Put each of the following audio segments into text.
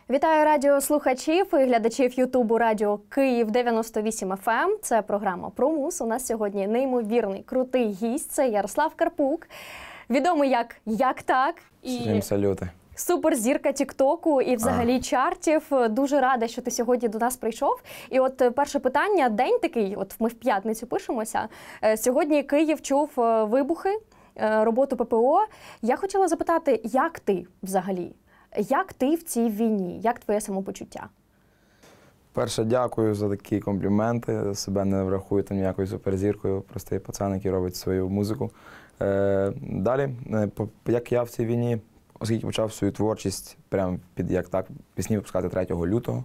Вітаю радіослухачів і глядачів Ютубу Радіо Київ 98 FM. Це програма «Промус». У нас сьогодні неймовірний, крутий гість. Це Ярослав Карпук, відомий як так. Всім салюти. Суперзірка тіктоку і взагалі чартів. Дуже рада, що ти сьогодні до нас прийшов. І от перше питання, день такий, от ми в п'ятницю пишемося. Сьогодні Київ чув вибухи, роботу ППО. Я хотіла запитати, як ти взагалі? Як ти в цій війні? Як твоє самопочуття? Перше, дякую за такі компліменти. Себе не врахую там ніякою суперзіркою. Простий пацан, який робить свою музику. Далі, як я в цій війні, оскільки почав свою творчість прямо під як так, пісні випускати 3 лютого,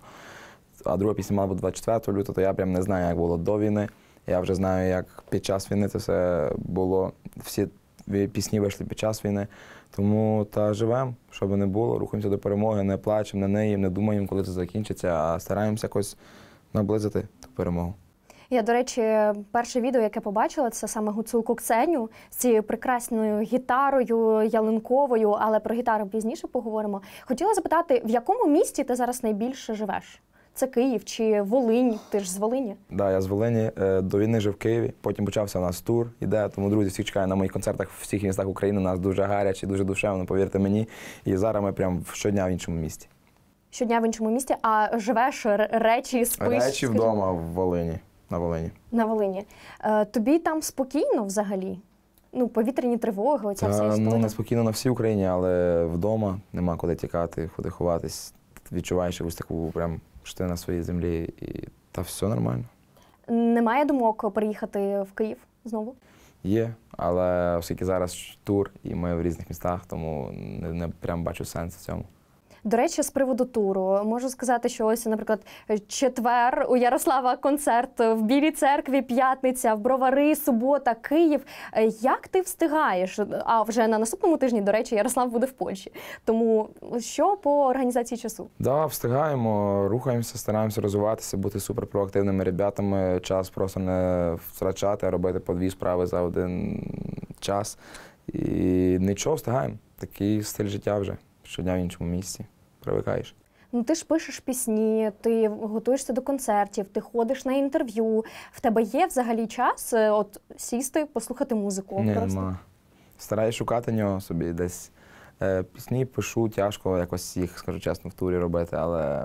а друга пісня мала бути 24 лютого, то я прям не знаю, як було до війни. Я вже знаю, як під час війни це все було. Всі пісні вийшли під час війни. Тому живемо, що би не було, рухаємося до перемоги, не плачемо, не ниємо, не думаємо, коли це закінчиться, а стараємося якось наблизити ту перемогу. Я, до речі, перше відео, яке побачила, це саме гуцулку Ксеню з цією прекрасною гітарою ялинковою, але про гітару пізніше поговоримо. Хотіла запитати, в якому місті ти зараз найбільше живеш? Це Київ чи Волинь? Ти ж з Волині? Так, я з Волині. До війни жив в Києві, потім почався у нас тур, іде, тому друзі всіх чекають на моїх концертах в всіх містах України. У нас дуже гаряче, дуже душевно, повірте мені. І зараз ми прямо щодня в іншому місті. Щодня в іншому місті? А живеш, речі, спиш? Речі вдома в Волині, на Волині. На Волині. Тобі там спокійно взагалі? Ну, повітряні тривоги, оця вся історія? Ну, неспокійно на всій Україні, але вдома нема куди тікати, куди ховатись. Відчуваєш якусь таку прям, що ти на своїй землі, і та все нормально. Немає думок приїхати в Київ знову? Є, але оскільки зараз тур, і ми в різних містах, тому не прям бачу сенс в цьому. До речі, з приводу туру, можу сказати, що ось, наприклад, четвер у Ярослава концерт в Білій Церкві, п'ятниця, в Бровари, субота, Київ. Як ти встигаєш? А вже на наступному тижні, до речі, Ярослав буде в Польщі. Тому що по організації часу? Так, встигаємо, рухаємося, стараємося розвиватися, бути суперпроактивними ребятами, час просто не втрачати, а робити по 2 справи за один час. І нічого, встигаємо. Такий стиль життя вже. Щодня в іншому місці. Привикаєш. Ну, ти ж пишеш пісні, ти готуєшся до концертів, ти ходиш на інтерв'ю. В тебе є взагалі час от сісти, послухати музику? Ні, нема. Стараюсь шукати нього собі десь. Пісні пишу, тяжко якось їх, скажу чесно, в турі робити, але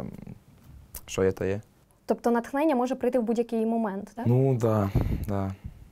що є, то є. Тобто натхнення може прийти в будь-який момент, так? Ну, так, так.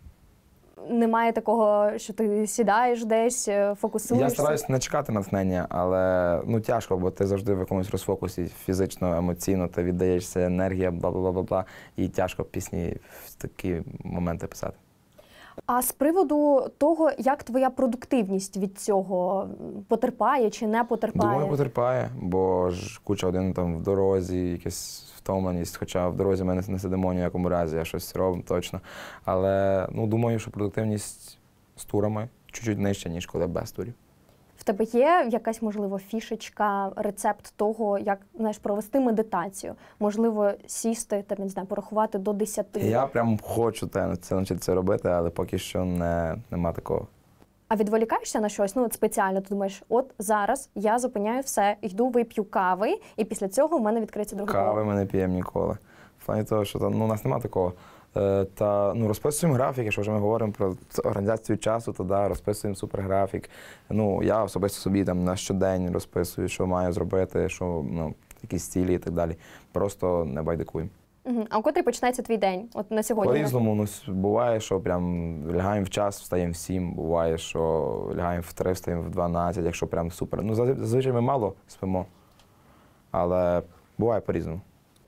Немає такого, що ти сідаєш десь, фокусуєшся? Я стараюсь не чекати натхнення, але тяжко, бо ти завжди в якомусь розфокусі, фізично, емоційно, ти віддаєшся, енергія, бла-бла-бла-бла, і тяжко пісні в такі моменти писати. А з приводу того, як твоя продуктивність від цього потерпає чи не потерпає? Думаю, потерпає, бо ж куча годин там в дорозі, якась втомленість, хоча в дорозі ми не сидимо ні в якому разі, я щось робимо точно. Але думаю, що продуктивність з турами чуть-чуть нижча, ніж коли без турів. В тебе є якась, можливо, фішечка, рецепт того, як, провести медитацію? Можливо, сісти, не знаю, порахувати до 10? Я прям хочу це навчитися робити, але поки що нема такого. А відволікаєшся на щось? Спеціально ти думаєш, от зараз я зупиняю все, йду вип'ю кави, і після цього в мене відкриється друга голова. Кави ми не п'ємо ніколи. В плані того, що у нас нема такого. Розписуємо графік, якщо вже ми говоримо про організацію часу, то розписуємо суперграфік. Я особисто собі на щодень розписую, що маю зробити, що якісь цілі і так далі. Просто не байдикуємо. А у котрій починається твій день? От на сьогодні? По-різному. Буває, що прям лягаємо в час, встаємо в 7, буває, що лягаємо в 3, встаємо в 12, якщо прям супер. Зазвичай ми мало спимо, але буває по-різному.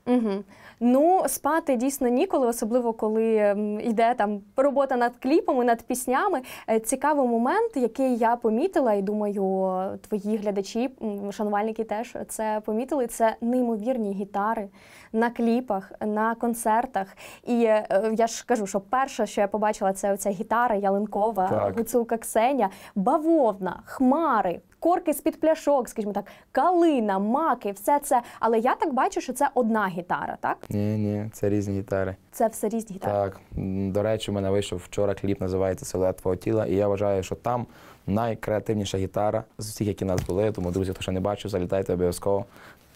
Спати дійсно ніколи, особливо коли йде робота над кліпами, над піснями. Цікавий момент, який я помітила, і думаю, твої глядачі, шанувальники теж це помітили, це неймовірні гітари на кліпах, на концертах. І я ж кажу, що перше, що я побачила, це оця гітара ялинкова, гуцулка Ксеня, бавовна, хмари, корки з-під пляшок, скажімо так, калина, маки, все це. Але я так бачу, що це одна гітара, так? Ні, це різні гітари. Це все різні гітари? Так. До речі, у мене вийшов вчора кліп, називається «Силует твого тіла», і я вважаю, що там найкреативніша гітара з усіх, які в нас були. Тому, друзі, хто ще не бачив, залітайте обов'язково.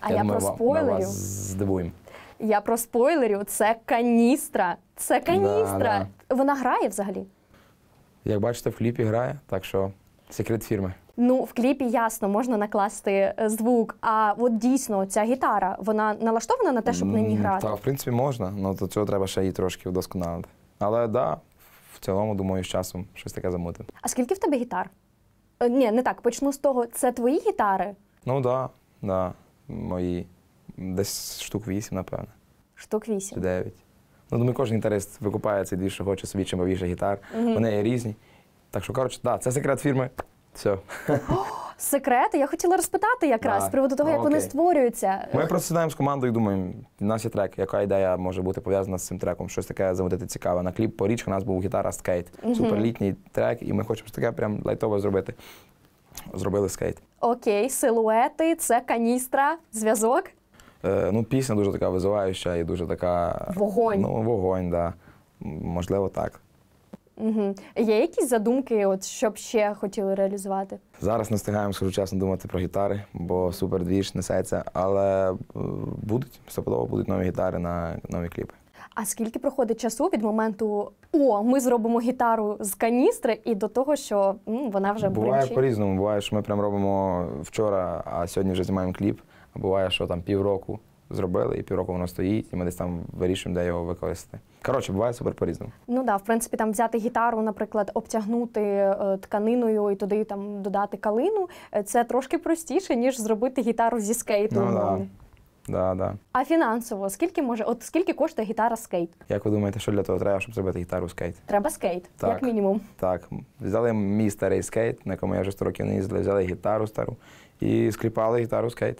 А я думаю, про ми спойлерів. вас здивуємо. Я про спойлерів. Це каністра. Це каністра. Вона грає взагалі? Як бачите, в кліпі грає, так що секрет фірми. Ну, в кліпі ясно, можна накласти звук. А от дійсно ця гітара, вона налаштована на те, щоб на ній грати? Так, в принципі, можна, але до цього треба ще її трошки вдосконалити. Але да, в цілому, думаю, з часом щось таке замутимо. А скільки в тебе гітар? Ні, не так, почну з того. Це твої гітари? Ну так, да, мої. Десь штук 8, напевно. Штук 8. Чи 9. Ну, думаю, кожен гітарист викупає цей дві, що хоче собі чим більше гітар. Вони є різні. Так що, коротше, да, це секрет фірми. Все. Секрети? Я хотіла розпитати якраз з приводу того, як вони створюються. Ми просто сідаємо з командою і думаємо, у нас є трек, яка ідея може бути пов'язана з цим треком, щось таке замутити цікаве. На кліп «Порічка» у нас був гітара скейт. Суперлітній трек, і ми хочемо щось таке прям лайтово зробити. Зробили скейт. Окей, силуети, це каністра, зв'язок. Ну, пісня дуже така визиваюча і дуже така... Вогонь. Ну, вогонь, так. Да. Можливо, так. Угу. Є якісь задумки, от, щоб ще хотіли реалізувати? Зараз не встигаємо, скажу чесно, думати про гітари, бо супер двіж несеться, але будуть, стопудово будуть нові гітари на нові кліпи. А скільки проходить часу від моменту ми зробимо гітару з каністри і до того, що вона вже Буває бринчить? по-різному, буває, що ми прям робимо вчора, а сьогодні вже знімаємо кліп. А буває, що там півроку зробили, і півроку воно стоїть, і ми десь там вирішуємо, де його використати. Коротше, буває супер по-різному. Ну так, в принципі, там взяти гітару, наприклад, обтягнути тканиною і туди там додати калину, це трошки простіше, ніж зробити гітару зі скейту. Ну, да. А фінансово, скільки коштує гітара скейт? Як ви думаєте, що для того треба, щоб зробити гітару скейт? Треба скейт, Так. як мінімум. Так, взяли мій старий скейт, на якому я вже 100 років не їздив, взяли гітару стару і скліпали гітару скейт.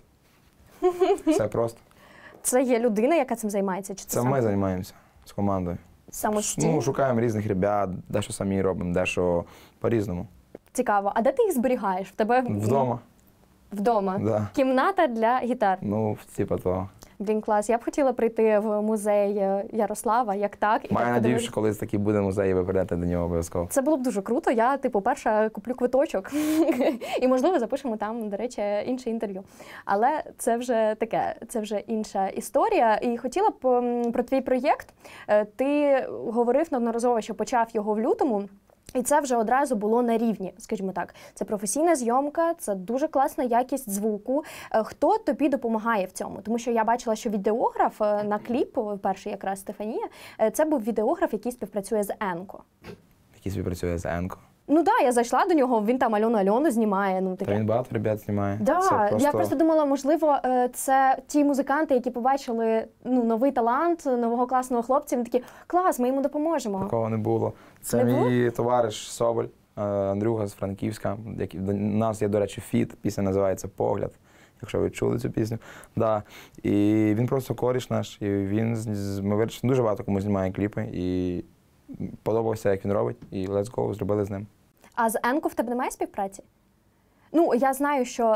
Все просто. Це є людина, яка цим займається? Чи Це ми займаємося з командою. Самостійно? Ну, шукаємо різних ребят, дещо самі робимо, дещо по-різному. Цікаво. А де ти їх зберігаєш? В тебе Вдома. Вдома? Да. Кімната для гітар? Ну, типа того. Блін, клас. Я б хотіла прийти в музей Ярослава, як так. Маю надію, що колись такий буде музей, і ви прийдете до нього обов'язково. Це було б дуже круто. Я, перша куплю квиточок. І, можливо, запишемо там, до речі, інше інтерв'ю. Але це вже таке, це вже інша історія. І хотіла б про твій проєкт. Ти говорив неодноразово, що почав його в лютому. І це вже одразу було на рівні, скажімо так. Це професійна зйомка, це дуже класна якість звуку. Хто тобі допомагає в цьому? Тому що я бачила, що відеограф на кліп, перший якраз Стефанія, це був відеограф, який співпрацює з Енко. Який співпрацює з Енко. Ну так, я зайшла до нього, він там Альону знімає. Ну, таке. Та він багато ребят знімає. Да, я просто думала, можливо, це ті музиканти, які побачили новий талант, нового класного хлопця. Вони такі, клас, ми йому допоможемо. Такого не було. Це не мій було? товариш Соболь, Андрюха з Франківська. У нас є, до речі, фіт, пісня називається «Погляд», якщо ви чули цю пісню. Да. І він просто коріш наш, і ми вирішили, дуже багато кому знімає кліпи, і подобався, як він робить, і let's go, зробили з ним. А з Енко в тебе немає співпраці? Ну, я знаю, що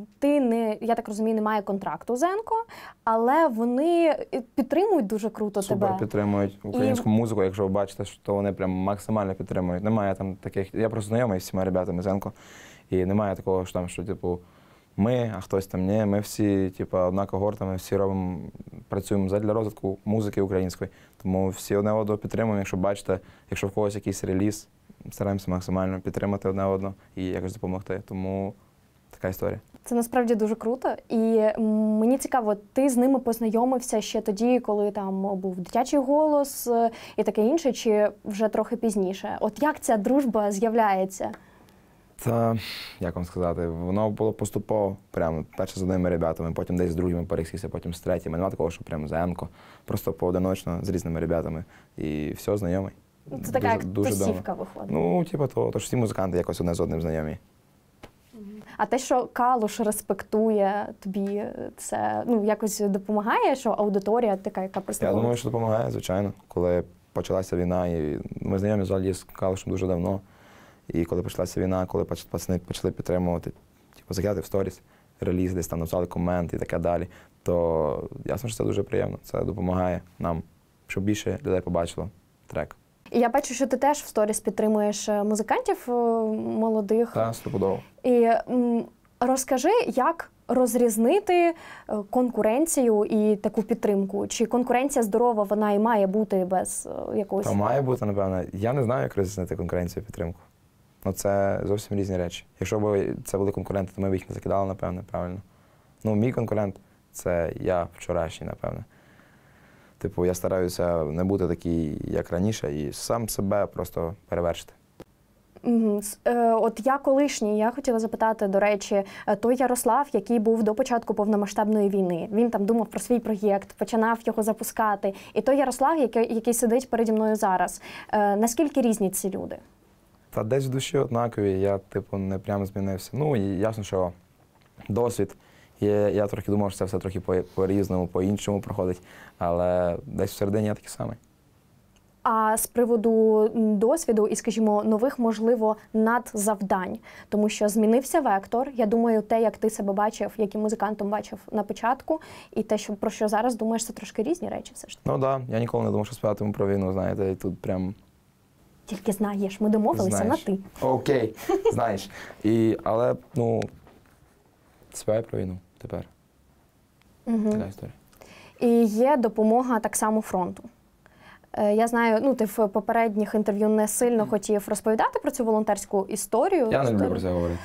я так розумію, немає контракту з Енко, але вони підтримують дуже круто тебе. Супер підтримують українську музику, якщо ви бачите, що вони прям максимально підтримують. Немає там таких, я просто знайомий з всіма ребятами з Енко, і немає такого, що типу, ми, а хтось там ні, ми всі, типу, одна когорта, ми всі працюємо задля розвитку музики української, тому всі одне одного підтримуємо, якщо бачите, якщо в когось якийсь реліз, стараємося максимально підтримати одне одного і якось допомогти. Тому така історія. Це насправді дуже круто. І мені цікаво, ти з ними познайомився ще тоді, коли там був дитячий голос і таке інше, чи вже трохи пізніше? От як ця дружба з'являється? Та, як вам сказати, воно було поступово, прямо перше з одними ребятами, потім десь з другими пересікся, потім з третіми. Нема такого, що прямо за Енко, просто поодиночно з різними ребятами. І все, знайомий. Це така як тусівка виходить. Ну, типу того, тож всі музиканти якось одне з одним знайомі. А те, що Калуш респектує тобі, це якось допомагає, що аудиторія така, яка представляє? Я думаю, що допомагає, звичайно. Коли почалася війна, і ми знайомі взагалі з Калушем дуже давно. І коли почалася війна, коли пацани почали підтримувати, типу, закидати в сторіс, реліз, десь там написали комент і таке далі, то ясно, що це дуже приємно. Це допомагає нам, щоб більше людей побачило трек. І я бачу, що ти теж в сторіс підтримуєш музикантів молодих. Так, стопудово. І розкажи, як розрізнити конкуренцію і таку підтримку? Чи конкуренція здорова, вона і має бути без якогось... Та має бути, напевно. Я не знаю, як розрізнити конкуренцію і підтримку. Ну, це зовсім різні речі. Якщо б це були конкуренти, то ми б їх не закидали, напевно, правильно. Ну, мій конкурент – це я вчорашній, напевно. Типу, я стараюся не бути такий, як раніше, і сам себе просто перевершити. От я колишній, я хотіла запитати, до речі, той Ярослав, який був до початку повномасштабної війни, він там думав про свій проєкт, починав його запускати. І той Ярослав, який сидить переді мною зараз. Наскільки різні ці люди? Та десь в душі однакові, я, типу, не прямо змінився. Ну, і ясно, що досвід. Я трохи думав, що це все трохи по-різному, по-іншому проходить, але десь всередині я такий самий. А з приводу досвіду і, скажімо, нових, можливо, надзавдань, тому що змінився вектор. Я думаю, те, як ти себе бачив, яким музикантом бачив на початку, і те, про що зараз думаєш, це трошки різні речі все ж. Ну так, я ніколи не думав, що співатиму про війну, знаєте, і тут прям... Тільки знаєш, ми домовилися на ти. Окей, знаєш. Але, ну, співаю про війну тепер. Така історія. І є допомога так само фронту. Я знаю, ну ти в попередніх інтерв'ю не сильно хотів розповідати про цю волонтерську історію. Я не люблю про це говорити.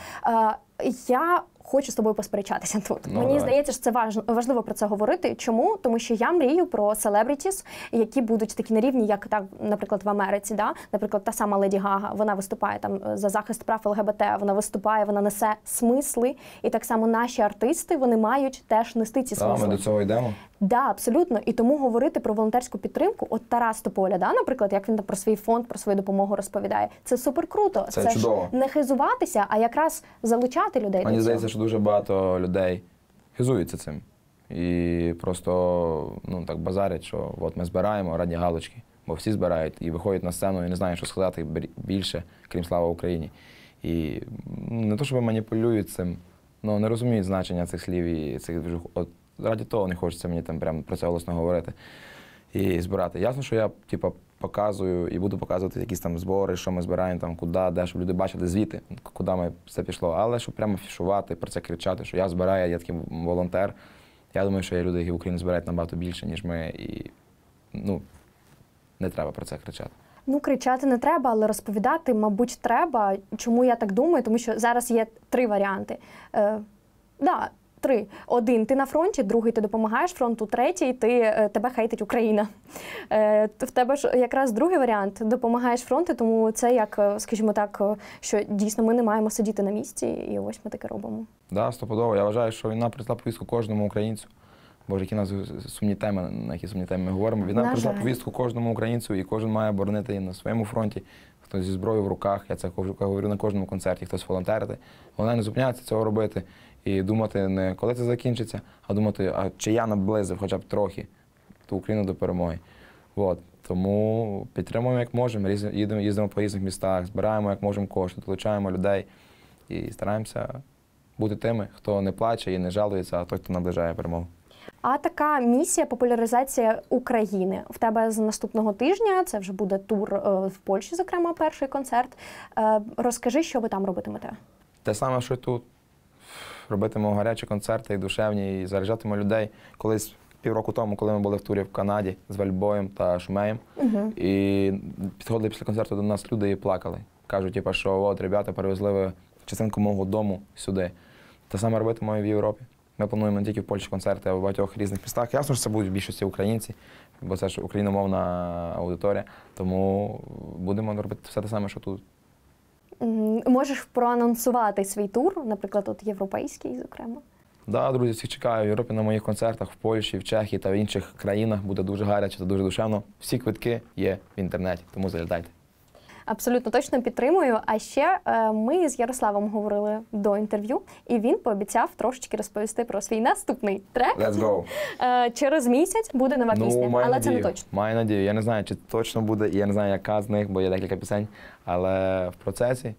Я хочу з тобою посперечатися тут. Ну, Мені здається, що це важливо про це говорити. Чому? Тому що я мрію про селебрітіс, які будуть такі на рівні, як, так, наприклад, в Америці. Да? Наприклад, та сама Леді Гага, вона виступає там за захист прав ЛГБТ, вона виступає, вона несе смисли. І так само наші артисти, вони мають теж нести ці смисли. Ми до цього йдемо? Да, абсолютно. І тому говорити про волонтерську підтримку, от Тарас Тополя, да, наприклад, як він там про свій фонд, про свою допомогу розповідає, це супер круто. Це чудово. Ж не хизуватися, а якраз залучати людей. Мені здається, що дуже багато людей хизуються цим. І просто, ну, так базарять, що от ми збираємо раді галочки, бо всі збирають і виходять на сцену і не знають, що сказати більше, крім слава Україні. І не то, щоб маніпулюють цим, але не розуміють значення цих слів і цих от, раді того не хочеться мені там прямо про це голосно говорити і збирати. Ясно, що я типу, показую і буду показувати якісь там збори, що ми збираємо, там, куди, де, щоб люди бачили звіти, куди ми все пішло. Але щоб прямо фішувати, про це кричати, що я збираю, я такий волонтер. Я думаю, що є люди, які в Україні збирають набагато більше, ніж ми. І, ну, не треба про це кричати. Ну, кричати не треба, але розповідати, мабуть, треба. Чому я так думаю? Тому що зараз є 3 варіанти. Да, 3. Один – ти на фронті, другий – ти допомагаєш фронту, третій – тебе хейтить Україна. В тебе ж якраз другий варіант – допомагаєш фронту, тому це як, скажімо так, що дійсно ми не маємо сидіти на місці, і ось ми таке робимо. Да, стопудово. Я вважаю, що війна прийшла повістку кожному українцю. Боже, які у нас сумні теми, на які сумні теми ми говоримо. Війна прийшла повістку кожному українцю, і кожен має боронити її на своєму фронті. Хтось зі зброєю в руках, я це говорю на кожному концерті, хтось волонтерити. Головне не зупинятися цього робити і думати не коли це закінчиться, а думати, а чи я наблизив хоча б трохи ту Україну до перемоги. От. Тому підтримуємо як можемо, їздимо по різних містах, збираємо як можемо кошти, долучаємо людей і стараємося бути тими, хто не плаче і не жалується, а той, хто наближає перемогу. А така місія популяризація України. В тебе з наступного тижня, це вже буде тур в Польщі, зокрема, перший концерт. Розкажи, що ви там робитимете? Те саме, що тут. Робитимемо гарячі концерти і душевні, і заряджатимемо людей. Колись півроку тому, коли ми були в турі в Канаді з Вальбоєм та Шумеєм, і підходили після концерту до нас люди і плакали. Кажуть, типу, що от, ребята, перевезли ви частинку мого дому сюди. Те саме робитимемо і в Європі. Ми плануємо не тільки в Польщі концерти, а в багатьох різних містах. Ясно, що це будуть в більшості українці, бо це ж україномовна аудиторія, тому будемо робити все те саме, що тут. Можеш проанонсувати свій тур, наприклад, от європейський, зокрема? Так, друзі, всіх чекаю в Європі на моїх концертах, в Польщі, в Чехії та в інших країнах. Буде дуже гаряче та дуже душевно. Всі квитки є в інтернеті, тому залітайте. Абсолютно точно підтримую. А ще ми з Ярославом говорили до інтерв'ю, і він пообіцяв трошечки розповісти про свій наступний трек. Let's go! Через місяць буде нова пісня, але надію. це не точно. Маю надію. Я не знаю, чи точно буде, і я не знаю, яка з них, бо є декілька пісень, але в процесі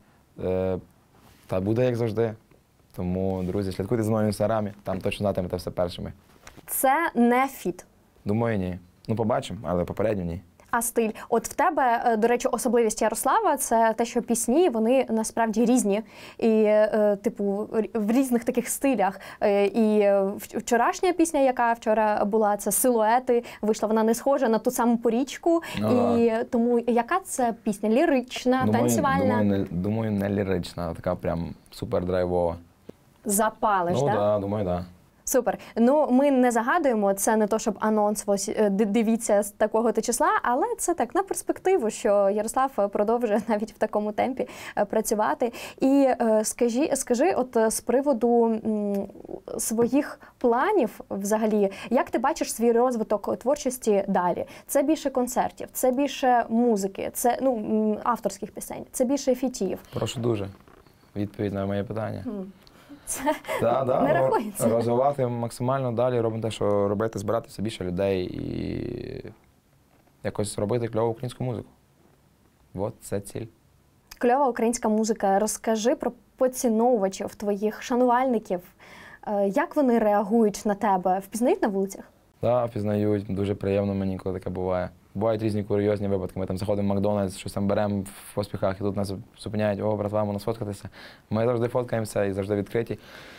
та буде, як завжди. Тому, друзі, слідкуйте за мною в інстаграмі, там точно знатимете все першими. Це не фіт. Думаю, ні. Ну, побачимо, але попередньо ні. А стиль? От в тебе, до речі, особливість Ярослава – це те, що пісні, вони насправді різні. І, типу, в різних таких стилях. І вчорашня пісня, яка вчора була, це «Силуети». Вийшла вона не схожа на ту саму «Порічку». І тому яка це пісня? Лірична, танцювальна? Думаю, не лірична, а така прям супер драйвова. Запалиш, так? Ну, так, думаю, так. Супер. Ну, ми не загадуємо, це не то, щоб анонс, ось дивіться з такого-то числа, але це так на перспективу, що Ярослав продовжує навіть в такому темпі працювати. І скажи, от з приводу своїх планів взагалі, як ти бачиш свій розвиток творчості далі? Це більше концертів, це більше музики, це авторських пісень, це більше фітів? Прошу дуже. Відповідь на моє питання. Це не рахується. Розвивати максимально далі, робити те, що робити, збиратися більше людей і якось робити кльову українську музику. От це ціль. Кльова українська музика. Розкажи про поціновувачів, твоїх шанувальників. Як вони реагують на тебе? Впізнають на вулицях? Так, впізнають. Дуже приємно мені, коли таке буває. Бувають різні курйозні випадки. Ми там заходимо в Макдональдс, щось там беремо в поспіхах, і тут нас зупиняють: о, братва, можна сфоткатися. Ми завжди фоткаємося і завжди відкриті.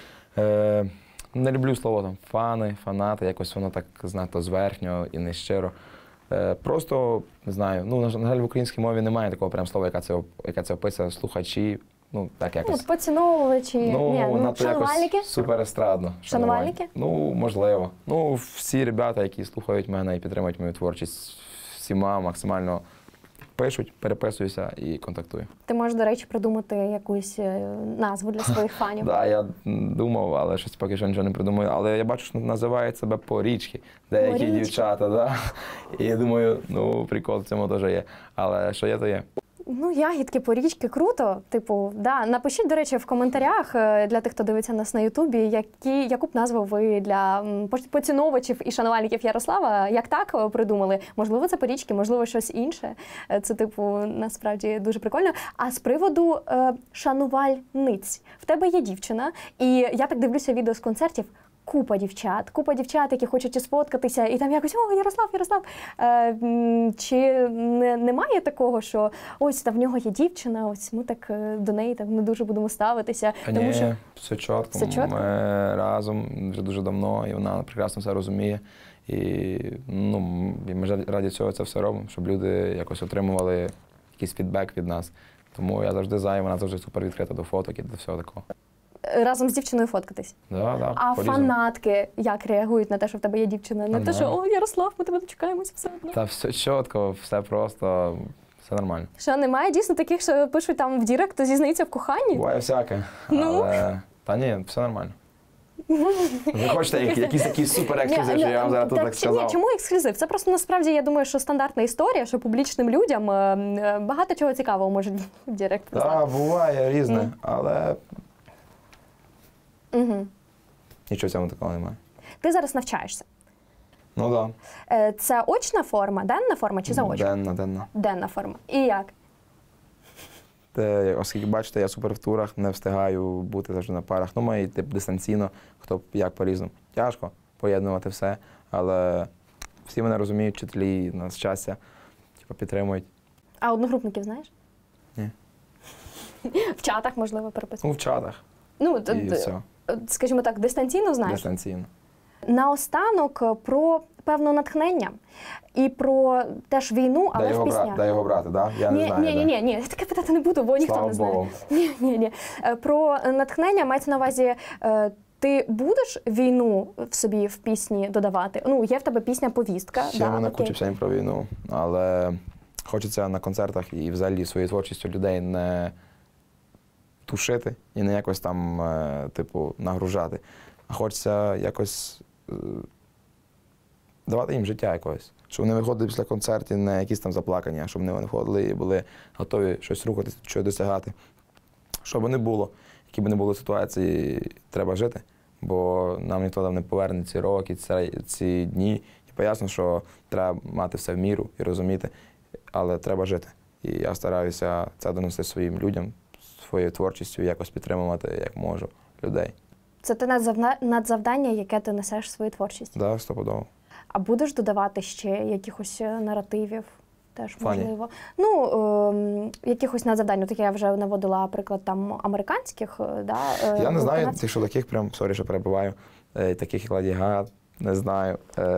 Не люблю слово там фани, фанати, якось воно так знато зверхньо і нещиро. Просто, не знаю, на жаль, в українській мові немає такого прям слова, яке це описує, слухачі. Так якось. Поціновувачі, шанувальники? Якось супер естрадно. Шанувальники? Можливо. Всі ребята, які слухають мене і підтримують мою творчість, всіма максимально пишуть, переписуюся і контактую. Ти можеш, до речі, придумати якусь назву для своїх фанів? Так, я думав, але щось поки що нічого не придумаю. Але я бачу, що називають себе «Порічки» деякі дівчата. Да? І я думаю, прикол в цьому теж є. Але що є, то є. Ягідки, порічки, круто. Напишіть, до речі, в коментарях для тих, хто дивиться нас на Ютубі, яку б назву ви для поціновувачів і шанувальників Ярослава, як так придумали. Можливо, це порічки, можливо, щось інше. Це, насправді дуже прикольно. А з приводу шанувальниць. В тебе є дівчина, і я так дивлюся відео з концертів. Купа дівчат, які хочуть сфоткатися, і там якось: о, Ярослав. Чи немає такого, що ось в нього є дівчина, ось ми так до неї так не дуже будемо ставитися? Ні, що все чітко. Ми разом вже дуже давно, і вона прекрасно все розуміє. І ми раді цього це все робимо, щоб люди якось отримували якийсь фідбек від нас. Тому я завжди за, і вона завжди супер відкрита до фоток і до всього такого. Разом з дівчиною фоткатись? Да, а фанатки як реагують на те, що в тебе є дівчина? Не те, що: о, Ярослав, ми тебе дочекаємося все одно. Та все чітко, все просто, все нормально. Що, немає дійсно таких, що пишуть там в директ, хто зізнається в коханні? Буває всяке, але... Та ні, все нормально. Ви хочете якийсь такий супер ексклюзив, що я вам зараз тут так сказав? Ні, чому ексклюзив? Це просто насправді, я думаю, що стандартна історія, що публічним людям багато чого цікавого можуть в директ писати. Так, буває різне, але... Нічого в цьому такого немає. Ти зараз навчаєшся? Так. Це очна форма, денна форма чи заочна? Денна. Денна форма. І як? Оскільки, бачите, я супер в турах, не встигаю бути завжди на парах. Має йти дистанційно, хто як по-різному. Тяжко поєднувати все, але всі мене розуміють, вчителі, на щастя, підтримують. А одногрупників знаєш? Ні. В чатах, можливо, переписують? В чатах. І все. Скажімо так, дистанційно знаєш? Дистанційно. Наостанок про певне натхнення і про теж війну, але в піснях. Де його брати, так? Я не знаю. Ні, я таке питати не буду, бо ніхто не знає. Ні. Про натхнення мається на увазі, ти будеш війну в собі в пісні додавати? Є в тебе пісня «Повістка». Ще в мене куча пісень про війну, але хочеться на концертах і взагалі своєю творчістю людей не тушити і не якось там, нагружати. А хочеться якось давати їм життя якогось. Щоб вони виходили після концертів не якісь там заплакані, а щоб вони виходили і були готові щось рухатися, щось досягати. Щоб не було, які б не були ситуації, треба жити, бо нам ніхто там не поверне ці роки, ці дні. І поясно, що треба мати все в міру і розуміти, але треба жити. І я стараюся це донести своїм людям, своєю творчістю, якось підтримувати, як можу, людей. Це те надзавдання, яке ти несеш в свою творчість? Так, стопудово. А будеш додавати ще якихось наративів? Теж Фані. можливо. Ну, якихось надзавдань, так я вже наводила приклад там американських, да, Я не знаю, виконавців. що таких прям, сорі, що перебуваю, таких як Леді Гага, не знаю.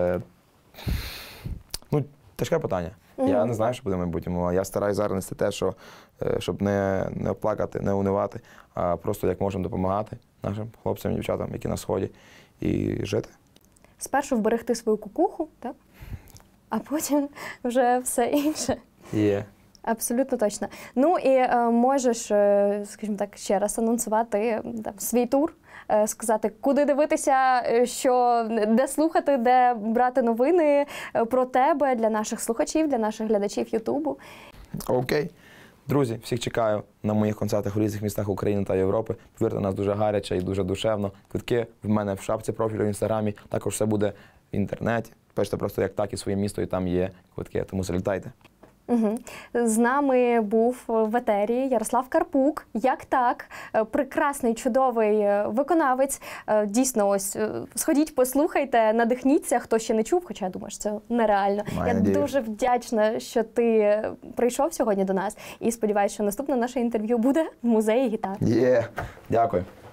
Ну, тяжке питання. Я не знаю, що буде в майбутньому. Я стараюся зараз нести те, що, щоб не оплакати, не унивати, а просто як можемо допомагати нашим хлопцям і дівчатам, які на Сході, і жити. Спершу вберегти свою кукуху, так? А потім вже все інше. Є. Абсолютно точно. Ну і можеш, скажімо так, ще раз анонсувати там, свій тур, сказати, куди дивитися, що, де слухати, де брати новини про тебе для наших слухачів, для наших глядачів Ютубу. Окей. Друзі, всіх чекаю на моїх концертах у різних містах України та Європи. Повірте, у нас дуже гаряче і дуже душевно. Квитки в мене в шапці профілю в Інстаграмі, також все буде в інтернеті. Пишете просто як так і своє місто, і там є квитки, тому залітайте. Угу. З нами був в етері Ярослав Карпук. Як так? Прекрасний, чудовий виконавець. Дійсно, ось сходіть, послухайте, надихніться, хто ще не чув, хоча я думаю, що це нереально. Я дуже вдячна, що ти прийшов сьогодні до нас і сподіваюся, що наступне наше інтерв'ю буде в музеї гітар. Є, дякую.